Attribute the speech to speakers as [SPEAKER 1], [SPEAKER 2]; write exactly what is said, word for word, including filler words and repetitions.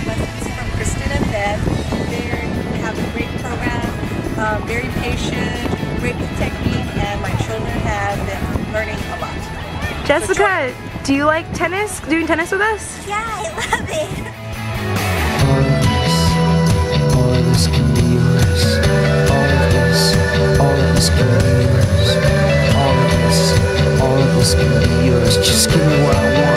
[SPEAKER 1] lessons from Kristen and Beth. They have a great program, um, very patient, great technique, and my children have been learning a lot.
[SPEAKER 2] Jessica, do you like tennis? Doing tennis with us?
[SPEAKER 1] Yeah, I love it.
[SPEAKER 3] All of this, all of this can be yours. All of this, all of this can be yours. All of this, all of this can be yours. Just give me what I want.